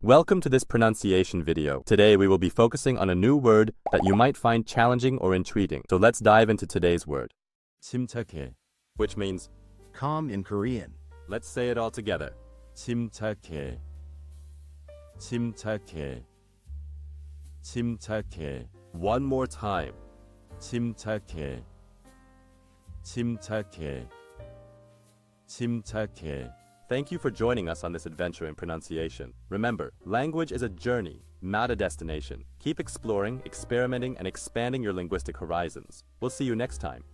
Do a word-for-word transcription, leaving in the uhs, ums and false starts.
Welcome to this pronunciation video. Today we will be focusing on a new word that you might find challenging or intriguing. So let's dive into today's word. chimchakhae, Which means, calm in Korean. let's say it all together. chimchakhae, chimchakhae, chimchakhae, One more time. chimchakhae, chimchakhae, chimchakhae. Thank you for joining us on this adventure in pronunciation. Remember, language is a journey, not a destination. Keep exploring, experimenting, and expanding your linguistic horizons. We'll see you next time.